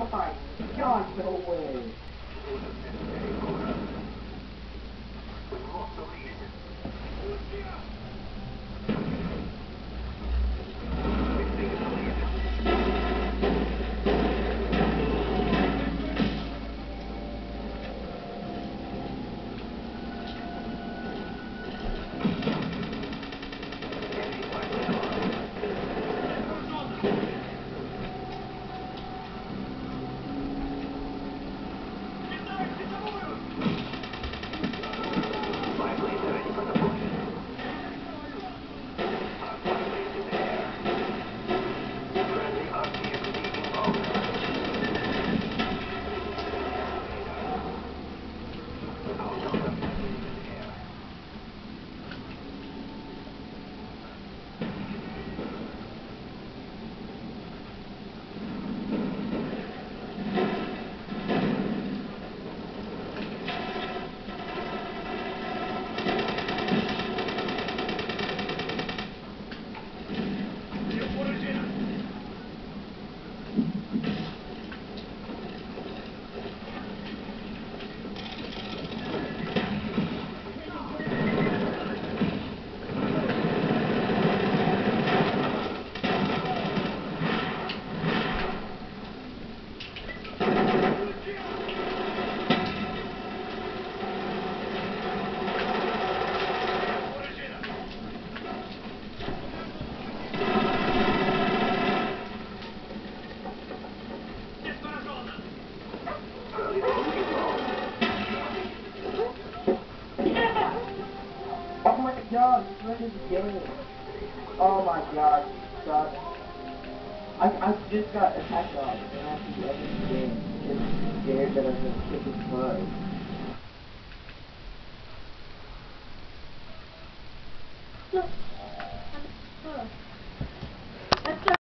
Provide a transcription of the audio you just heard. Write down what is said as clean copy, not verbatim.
my god, no way. Oh my god, this is the game. Oh my god, sucks. I just got attacked on and I have to end this game because I'm scared that I'm gonna kick his butt.